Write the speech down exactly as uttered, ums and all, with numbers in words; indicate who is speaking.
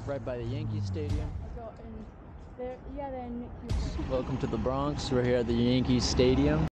Speaker 1: right by the Yankee Stadium.
Speaker 2: So, and there, yeah, then
Speaker 1: Welcome to the Bronx. We're here at the Yankee Stadium.